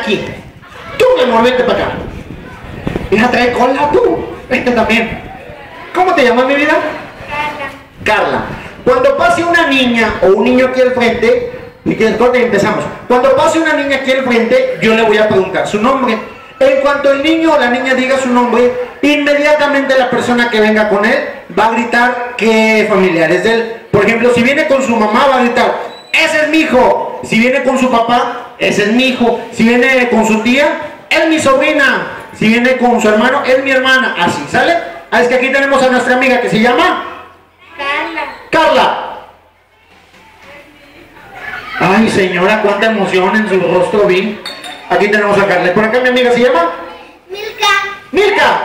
aquí. Tú, mi amor, vente para acá. Hija, trae cola tú. Vente también. ¿Cómo te llamas, mi vida? Carla. Carla. Cuando pase una niña o un niño aquí al frente, y que empezamos. Cuando pase una niña aquí al frente, yo le voy a preguntar su nombre. En cuanto el niño o la niña diga su nombre, inmediatamente la persona que venga con él va a gritar qué familiar es de él. Por ejemplo, si viene con su mamá, va a gritar, ese es mi hijo. Si viene con su papá, ese es mi hijo. Si viene con su tía, es mi sobrina. Si viene con su hermano, es mi hermana. Así, ¿sale? Ah, es que aquí tenemos a nuestra amiga que se llama Carla. Carla. Ay, señora, cuánta emoción en su rostro vi. Aquí tenemos a Carla. ¿Por acá mi amiga se llama? Milka. ¡Milka!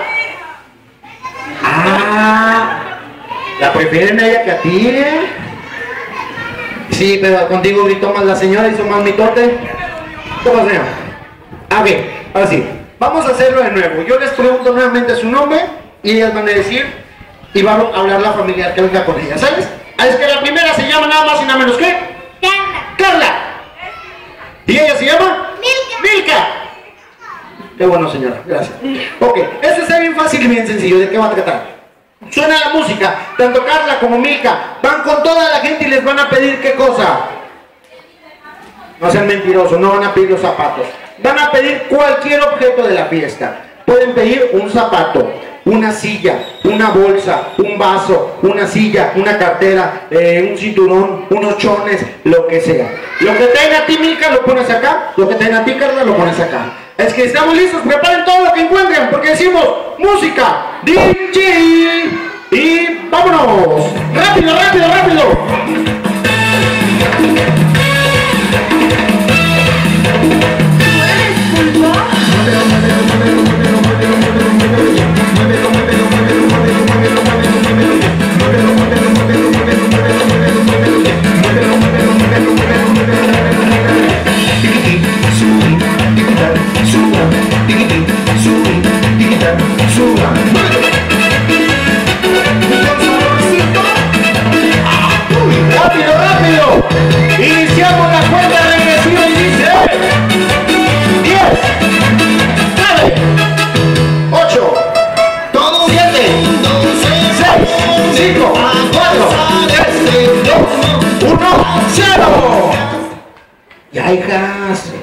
Ah, la prefieren a ella que a ti, ¿eh? Sí, pero contigo gritó más la señora, hizo más mitote. ¿Cómo se llama? A ver, ahora sí. Vamos a hacerlo de nuevo. Yo les pregunto nuevamente su nombre y ellas van a decir y va a hablar la familiar que venga con ella, ¿sabes? Es que la primera se llama nada más y nada menos que Carla. Carla. ¿Y ella se llama? Milka. Milka. Qué bueno, señora, gracias. Ok, esto está bien fácil y bien sencillo. ¿De qué va a tratar? Suena la música, tanto Carla como Milka van con toda la gente y les van a pedir ¿qué cosa? No sean mentirosos, no van a pedir los zapatos. Van a pedir cualquier objeto de la fiesta. Pueden pedir un zapato, una silla, una bolsa, un vaso, una silla, una cartera, un cinturón, unos chones, lo que sea. Lo que tenga a ti, Milka, lo pones acá. Lo que tenga a ti, Carla, lo pones acá. Es que estamos listos, preparen todo lo que encuentren, porque decimos música, DJ y vámonos. Rápido, rápido, rápido. Rápido, rápido. Iniciamos la cuenta regresiva y dice 10, 9, 8, 7, 6, 5, 4, 3, 2, 1, 0. Ya, hijas.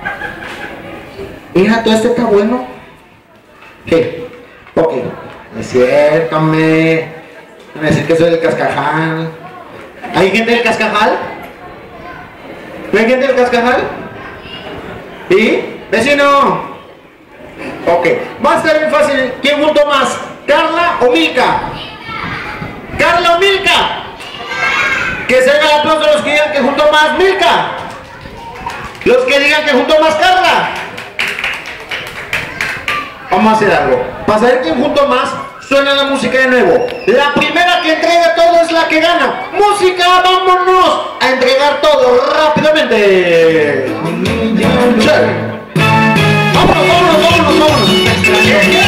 Hija, ¿todo esto está bueno? ¿Qué? Ok. Es cierto, me van a decir que soy del Cascajal. ¿Hay gente del Cascajal? ¿No hay gente del Cascajal? ¿Y? ¡Vecino! Ok, va a estar bien fácil. ¿Quién juntó más? ¿Carla o Milka? ¿Carla o Milka? Que se haga el aplauso de los que digan que juntó más Milka. Los que digan que juntó más Carla. Vamos a hacer algo. Para saber quién juntó más, suena la música de nuevo. La primera que entrega todo es la que gana. ¡Música! ¡Vámonos a entregar todo rápidamente! ¡Vámonos, vámonos, vámonos, vámonos!